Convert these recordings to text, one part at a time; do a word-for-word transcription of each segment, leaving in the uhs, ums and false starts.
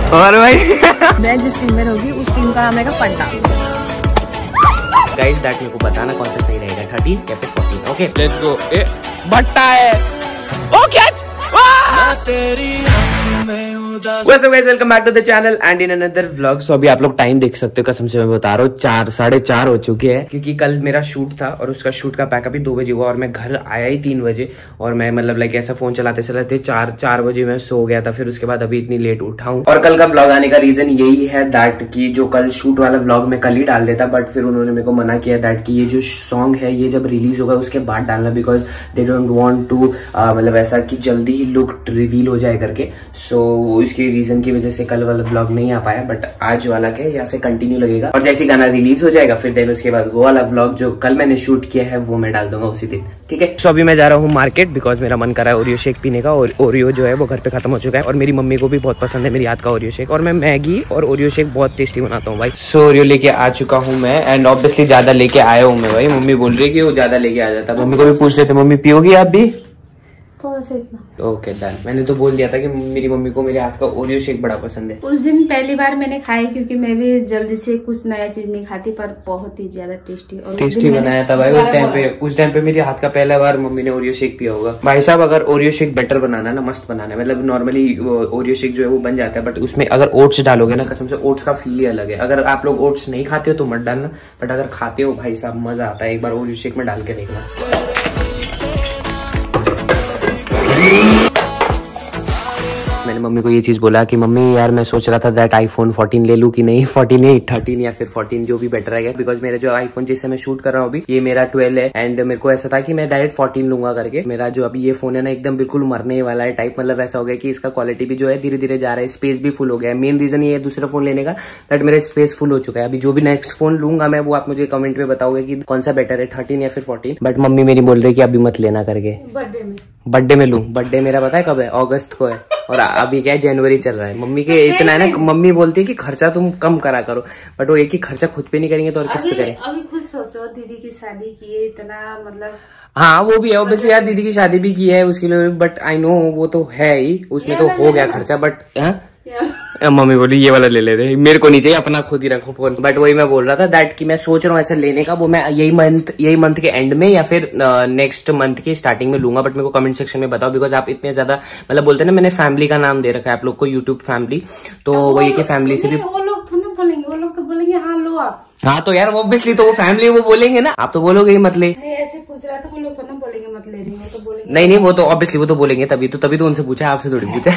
और भाई मैं जिस टीम में रहूंगी उस टीम का नाम रहेगा पंडा। गाइस दैट मेरे को बताना कौन सा सही रहेगा, थर्टीन या फिर फोर्टीन। Okay let's go. ए भट्टा है। ओ catch. What's up guys, welcome back to the channel and in another vlog। So अभी आप लोग टाइम देख सकते हो, कसम से मैं बता रहा हूँ चार साढ़े चार हो चुके हैं, क्योंकि कल मेरा शूट था और उसका शूट का पैकअप ही दो बजे हुआ और मैं घर आया ही तीन बजे। और मैं मतलब लाइक ऐसा फोन चलाते चलाते चार चार बजे मैं सो गया था। फिर उसके बाद अभी इतनी लेट उठा हूँ। और कल का व्लॉग आने का रीजन यही है दैट कि जो कल शूट वाला व्लॉग मैं कल ही डाल देता, बट फिर उन्होंने मेरे को मना किया दैट कि ये जो सॉन्ग है ये जब रिलीज होगा उसके बाद डालना, because they don't want to मतलब ऐसा कि जल्दी ही लुक रिवील हो जाए करके। सो so, इसके रीजन की वजह से कल वाला ब्लॉग नहीं आ पाया, बट आज वाला के यहाँ से कंटिन्यू लगेगा। और जैसे गाना रिलीज हो जाएगा फिर देन उसके बाद वो वाला ब्लॉग जो कल मैंने शूट किया है वो मैं डाल दूंगा उसी दिन, ठीक है। सो so, अभी मैं जा रहा हूँ मार्केट, बिकॉज मेरा मन कर रहा है ओरियो शेक पीने का। और ओरियो जो है वो घर पे खत्म हो चुका है और मेरी मम्मी को भी बहुत पसंद है मेरी हाथ का ओरियो शेक। और मैं मैगी और ओरियो शेक बहुत टेस्टी बनाता हूँ भाई। सो so, ओरियो लेके आ चुका हूँ मैं एंड ऑब्वियसली ज्यादा लेके आया हूँ मैं भाई। मम्मी बोल रही है कि वो ज्यादा लेके आ जाता। मम्मी को भी पूछ लेते, मम्मी पियोगी आप भी? थोड़ा सा इतना। Okay done. मैंने तो बोल दिया था कि मेरी मम्मी को मेरे हाथ का ओरियो शेक बड़ा पसंद है। उस दिन पहली बार मैंने खाई, क्योंकि मैं भी जल्दी से कुछ नया चीज नहीं खाती, पर बहुत ही ज्यादा टेस्टी और टेस्टी बनाया था भाई उस टाइम पे। उस टाइम पे मेरे हाथ का पहला बार मम्मी ने ओरियो शेक पिया होगा भाई साहब। अगर ओरियो शेक बेटर बनाना ना, मस्त बनाना है, मतलब नॉर्मली ओरियो शेक जो है वो बन जाता है, बट उसमें अगर ओट्स डालोगे ना, कसम से ओट्स का फील ही अलग है। अगर आप लोग ओट्स नहीं खाते हो तो मत डालना, बट अगर खाते हो भाई साहब मजा आता है। एक बार ओरियो शेक में डाल के देखना। मैंने मम्मी को ये चीज बोला कि मम्मी यार मैं सोच रहा था दैट आईफोन फोर्टीन ले लूं कि नहीं, फोर्टीन नहीं थर्टीन या फिर फोर्टीन जो भी बेटर रहेगा, बिकॉज मेरा जो आईफोन जिससे मैं शूट कर रहा हूँ अभी ये मेरा ट्वेल्व है एंड मेरे को ऐसा था कि मैं डायरेक्ट फोर्टीन लूंगा करके। मेरा जो अभी ये फोन है ना एकदम बिल्कुल मरने वाला है टाइप, मतलब ऐसा हो गया कि इसका क्वालिटी भी जो है धीरे धीरे जा रहा है, स्पेस भी फुल हो गया है। मेन रीजन ये है दूसरा फोन लेने का दैट मेरा स्पेस फुल हो चुका है। अभी जो भी नेक्स्ट फोन लूंगा मैं वो आप मुझे कमेंट में बताओगे कि कौन सा बेटर है, थर्टीन या फिर फोर्टीन। बट मम्मी मेरी बोल रही है कि अभी मत लेना करके। बर्थडे में बर्थडे में लूं? बर्थडे मेरा पता है कब है? अगस्त को है और अभी क्या है जनवरी चल रहा है। मम्मी के इतना है ना, मम्मी बोलती है कि खर्चा तुम कम करा करो, बट वो एक ही खर्चा खुद पे नहीं करेंगे तो और किस पे करें। अभी खुद सोचो दीदी की शादी की है, इतना मतलब हाँ वो भी है ऑब्वियसली यार, दीदी की शादी भी की है उसके लिए, बट आई नो वो तो है ही, उसमें तो हो गया खर्चा। बट मम्मी बोली ये वाला ले लेते, मेरे को नहीं चाहिए, अपना खुद ही रखो फोन। बट वही मैं बोल रहा था दैट कि मैं सोच रहा हूँ ऐसा लेने का, वो मैं यही मंथ यही मंथ के एंड में या फिर नेक्स्ट मंथ के स्टार्टिंग में लूंगा। बट मेरे को कमेंट सेक्शन में बताओ, बिकॉज आप इतने ज्यादा मतलब बोलते हैं ना, मैंने फैमिली का नाम दे रखा है आप लोग को, यूट्यूब फैमिली, तो वही की फैमिली से भी वो लोग थोड़ा बोलेंगे, वो लोग तो बोलेंगे हाँ लो आप। हाँ तो यार ऑब्वियसली तो वो फैमिली वो बोलेंगे ना, आप तो बोलोगे ही मत ले। ऐसे पूछ रहा था, वो लोग तो ना बोलेंगे मत ले रही है, तो बोलेंगे नहीं नहीं वो तो ऑब्वियसली वो तो बोलेंगे, तभी तो तभी तो उनसे पूछा है, आपसे थोड़ी पूछा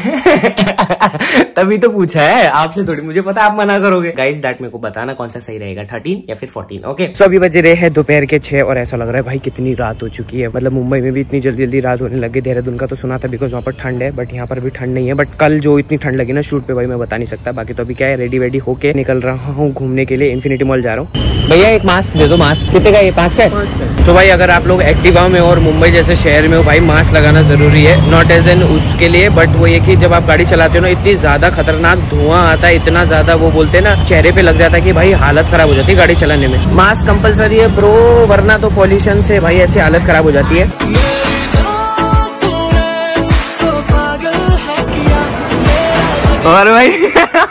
है तभी तो पूछा है आपसे थोड़ी, मुझे पता आप मना करोगे। गाइस दैट मेरे को बताना कौन सा सही रहेगा, थर्टीन या फिर फोर्टीन। ओके सो अभी बजे रहे हैं दोपहर के छह और ऐसा लग रहा है भाई कितनी रात हो चुकी है। मतलब मुंबई में भी इतनी जल्दी जल्दी रात होने लगी। देहरादून का तो सुना था बिकॉज वहाँ पर ठंड है, बट यहाँ पर भी ठंड नहीं है। बट कल जो इतनी ठंड लगी ना शूट पे भाई मैं बता नहीं सकता। बाकी तो अभी क्या है, रेडी वेडी होके निकल रहा हूँ घूमने के लिए, इन्फिनिटी मॉल जा रहा हूँ। भैया एक मास्क दे दो। मास्क कितने का? ये पाँच का है। तो भाई अगर आप लोग एक्टिवा में और मुंबई जैसे शहर में हो भाई, मास्क लगाना जरूरी है, नॉट एज एन उसके लिए, बट वो ये कि जब आप गाड़ी चलाते हो ना इतनी ज्यादा खतरनाक धुआं आता है, इतना ज्यादा वो बोलते हैं ना चेहरे पे लग जाता है कि भाई हालत खराब हो जाती है गाड़ी चलाने में। मास्क कंपलसरी है ब्रो, वरना तो पॉल्यूशन से भाई ऐसी हालत खराब हो जाती है। और भाई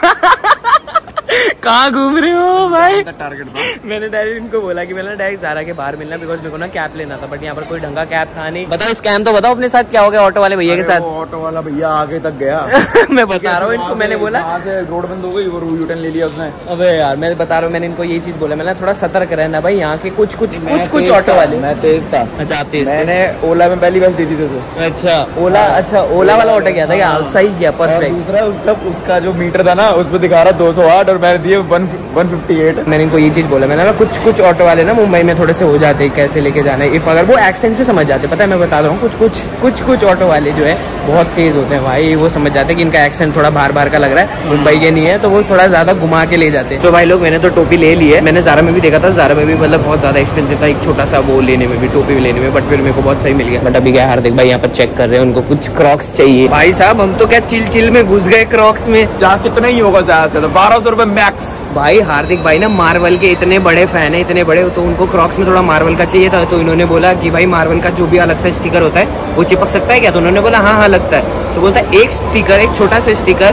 कहाँ घूम रहे हो भाई? टारगेट था। मैंने डायरेक्ट इनको बोला कि मैंने डायरेक्ट ज़ारा के बाहर मिलना, बिकॉज मेरे को ना कैब लेना था, बट यहाँ पर कोई ढंगा कैब था नहीं। बताओ स्कैम तो बताओ अपने साथ क्या हो गया ऑटो वाले भैया के साथ। ऑटो वाला भैया आगे तक गया मैं बता रहा हूँ इनको, मैंने बोला वहाँ से रोड बंद हो गई और यू टर्न ले लिया उसने। अबे यार मैं बता रहा हूँ, मैंने इनको ये चीज बोला, मैंने थोड़ा सतर्क रहना भाई, यहाँ के कुछ कुछ कुछ कुछ ऑटो वाले। मैं तेज था। अच्छा आप तेज? मैंने ओला में पहली बस दी थी तो। अच्छा ओला, अच्छा ओला वाला ऑटो क्या था क्या? सही किया, परफेक्ट। दूसरा उसका उसका जो मीटर था ना उस पर दिखा रहा दो सौ आठ और मैंने दिए वन वन फिफ्टी एट। मैंने इनको ये चीज बोला, मैंने ना कुछ कुछ ऑटो वाले ना मुंबई में थोड़े से हो जाते हैं कैसे लेके जाना है, इफ अगर वो एक्सेंट से समझ जाते, पता है मैं बता रहा हूँ, कुछ कुछ कुछ कुछ ऑटो वाले जो है बहुत तेज होते हैं भाई, वो समझ जाते हैं कि इनका एक्सेंट थोड़ा बार बार का लग रहा है, मुंबई के नहीं है, तो वो थोड़ा ज्यादा घुमा के ले जाते हैं। तो भाई लोग मैंने तो टोपी ले ली है, मैंने ज़ारा में भी देखा था, ज़ारा में भी मतलब बहुत ज्यादा एक्सपेंसिव था एक छोटा सा वो लेने में भी, टोपी लेने में, बट फिर मेरे को बहुत सही मिल गया। बट अभी क्या हार्दिक भाई यहाँ पर चेक कर रहे हैं, उनको कुछ क्रॉक्स चाहिए। भाई साहब हम तो क्या चिल चिल में घुस गए क्रॉक्स में, जहाँ कितना ही होगा ज्यादा से बारह सौ रुपए मैक्स। भाई हार्दिक भाई ना मार्वल के इतने बड़े फैन है, इतने बड़े, तो उनको क्रॉक्स में थोड़ा मार्वल का चाहिए था, तो इन्होंने बोला कि भाई मार्वल का जो भी अलग सा स्टिकर होता है वो चिपक सकता है क्या? तो उन्होंने बोला हाँ हाँ लगता है। तो बोलता है एक स्टिकर, एक छोटा सा स्टिकर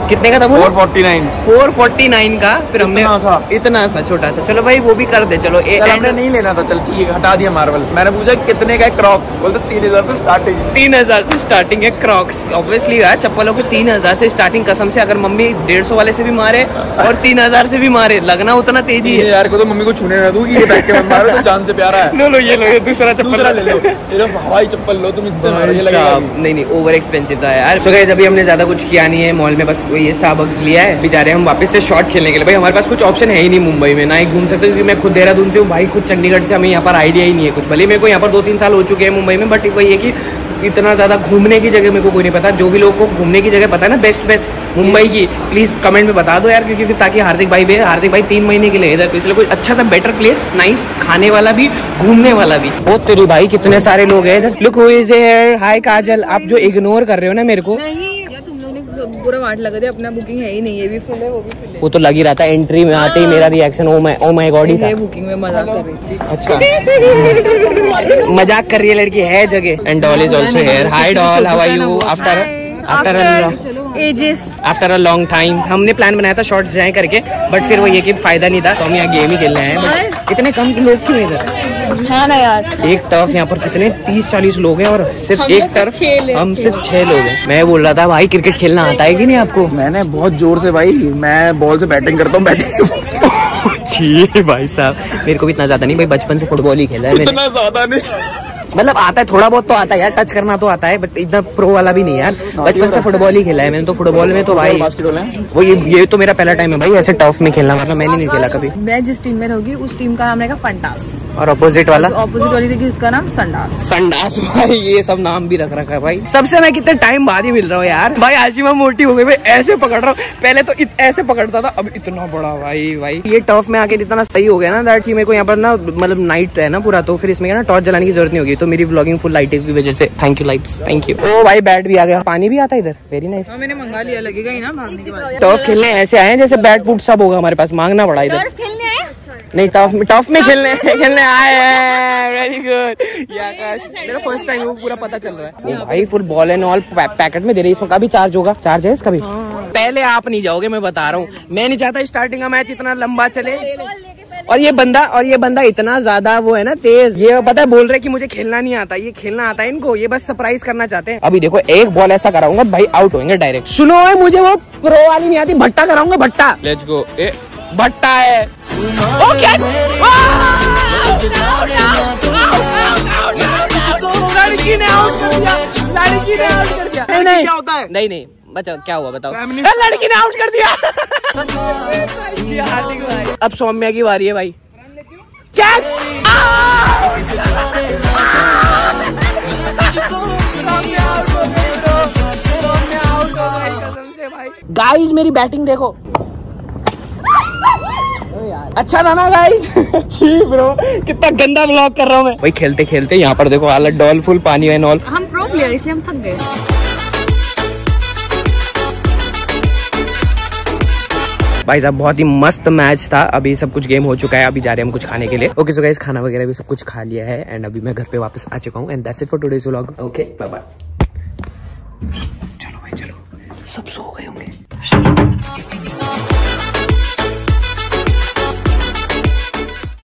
कितने का था वो? Four forty nine four forty nine का। फिर हमने इतना सा छोटा सा, चलो भाई वो भी कर दे। चलो ए, हमने नहीं लेना था, चल ठीक है हटा दिया मार्वल। मैंने पूछा कितने का है क्रॉक्स, बोलते तीन हजार से स्टार्टिंग। तीन हजार से स्टार्टिंग है क्रॉक्स। ऑब्वियसली यार चप्पलों को तीन हजार से स्टार्टिंग, कसम से। अगर मम्मी डेढ़ सौ वाले से भी मारे और तीन हजार से भी मारे, लगना उतना तेजी है यार को तो मम्मी को छूने ना दूंगी, ये बैठ के मत मारो, तो जान से प्यारा है। लो लो ये लो, ये दूसरा चप्पल ले लो, ये लो हवाई चप्पल लो तुम, इससे मारो, ये लगेगा नहीं नहीं ओवर एक्सपेंसिव था यार। सो गाइस अभी हमने ज्यादा कुछ किया नहीं है मॉल में, बस ये स्टारबक्स लिया है। अभी जा रहे हैं हम वापस से शॉट खेलने के लिए। भाई हमारे पास कुछ ऑप्शन है ही नहीं मुंबई में, ना ही घूम सकते क्योंकि मैं खुद देहरादून से हूँ भाई, खुद चंडीगढ़ से। हमें यहाँ पर आइडिया ही नहीं है कुछ। भले मेरे को यहाँ पर दो तीन साल हो चुके हैं मुंबई में, बट वही है कि इतना ज्यादा घूमने की जगह मेरे को कोई नहीं पता। जो भी लोगों को घूमने की जगह पता है ना बेस्ट बेस्ट मुंबई की, प्लीज कमेंट में बता दो यार, क्योंकि ताकि हार्दिक भाई भी हार्दिक भाई तीन महीने के लिए इधर, तो इसलिए कोई अच्छा सा बेटर प्लेस, नाइस खाने वाला भी घूमने वाला भी। ओ तेरी भाई कितने सारे लोग हैं इधर। Look who is here. Hi Kajal, आप जो इग्नोर कर रहे हो ना मेरे को। पूरा वाट लगा दे, अपना बुकिंग है ही नहीं, ये भी फुल है वो भी फुल है। वो तो लग ही रहा था, एंट्री में आते ही मेरा reaction oh my oh my God ही था। बुकिंग में मजाक कर रही थी। अच्छा मजाक कर रही है लड़की, है जगह। And doll is also here. Hi doll, how are you? After after ages after a long time हमने प्लान बनाया था शॉर्ट्स जाए करके, बट फिर वो ये कि फायदा नहीं था, तो हम यहाँ गेम ही खेलने आए हैं। इतने कम लोग क्यों इधर? हाँ ना यार, एक टर्फ यहाँ पर कितने तीस चालीस लोग हैं और सिर्फ एक टर्फ हम सिर्फ छह लोग हैं। मैं बोल रहा था भाई क्रिकेट खेलना आता है कि नहीं आपको? मैंने बहुत जोर से भाई, मैं बॉल से बैटिंग करता हूँ, बैटिंग से जी भाई साहब मेरे को भी इतना ज्यादा नहीं भाई, बचपन से फुटबॉल ही खेला है मैंने। इतना ज्यादा नहीं, मतलब आता है थोड़ा बहुत तो आता है यार, टच करना तो आता है, बट इतना प्रो वाला भी नहीं यार। बचपन से फुटबॉल ही खेला है मैंने, तो फुटबॉल में तो भाई बास्केटबॉल है वो ये ये तो मेरा पहला टाइम है भाई ऐसे टर्फ में खेलना, मतलब मैंने नहीं खेला कभी। मैं जिस टीम में रहूंगी उस टीम का नाम रहेगा फंटास, और अपोजिट वाला ऑपोजिट वाली रहेगी उसका नाम संडास। संडास भाई, ये सब नाम भी रख रखा है भाई। सबसे मैं कितने टाइम बाद ही मिल रहा हूँ यार भाई। आशिमा मोटी हो गई भाई, ऐसे पकड़ रहा हूँ, पहले तो इत, ऐसे पकड़ता था, अब इतना बड़ा भाई। भाई ये टर्फ में आके इतना सही हो गया ना दैट कि मेरे को यहाँ पर ना मतलब नाइट है ना पूरा, तो फिर इसमें ना टॉर्च जलाने की जरूरत नहीं होगी, तो मेरी व्लॉगिंग फुल लाइटिंग की वजह से। Thank you lights, thank you. ओ भाई बैट भी आ गया, पानी भी आता है इधर, वेरी नाइस। मैंने मंगा लिया, लगेगा ही ना भागने के बाद। टर्फ खेलने ऐसे आए हैं जैसे बैट बूट सब होगा हमारे पास, मांगना पड़ा इधर। नहीं टफ में टफ में खेलने खेलने आए हैं। Very good. ये आकाश मेरा फर्स्ट टाइम, वो पूरा पता चल रहा है। ओ भाई full ball and all packet में दे रही है। इसका भी चार्ज होगा? चार्ज है इसका भी? पहले आप नहीं जाओगे, मैं बता रहा हूँ। मैं नहीं चाहता स्टार्टिंग का मैच इतना लंबा चले, और ये बंदा और ये बंदा इतना ज्यादा वो है ना तेज, ये पता है बोल रहे कि मुझे खेलना नहीं आता, ये खेलना आता है इनको, ये बस सरप्राइज करना चाहते हैं। अभी देखो एक बॉल ऐसा कराऊंगा भाई आउट होंगे डायरेक्ट। सुनो मुझे वो प्रो वाली नहीं आती, भट्टा कराऊंगा भट्टा। Let's go. ए भट्टा है। ओ क्या? लड़की ने आउट कर दिया, लड़की ने आउट कर दिया। नहीं नहीं क्या होता है? नहीं नहीं बचाओ, क्या हुआ बताओ? लड़की ने आउट कर दिया। अब सौम्या की बारी है भाई। कैच। गाइस मेरी बैटिंग देखो, अच्छा था ना गाइस? जी ब्रो, कितना गंदा व्लॉग कर रहा हूँ मैं भाई। खेलते खेलते यहाँ पर देखो हालत डॉल फुल पानी है नॉल। हम प्रो प्लेयर इसलिए हम थक गए। भाई साहब बहुत ही मस्त मैच था। अभी सब कुछ गेम हो चुका है, अभी जा रहे हैं हम कुछ खाने के लिए। ओके सो गाइस खाना वगैरह भी सब कुछ खा लिया है एंड अभी मैं घर पे वापस आ चुका हूँ and that's it for today's vlog. Okay bye bye. चलो भाई चलो, सब सो गए होंगे।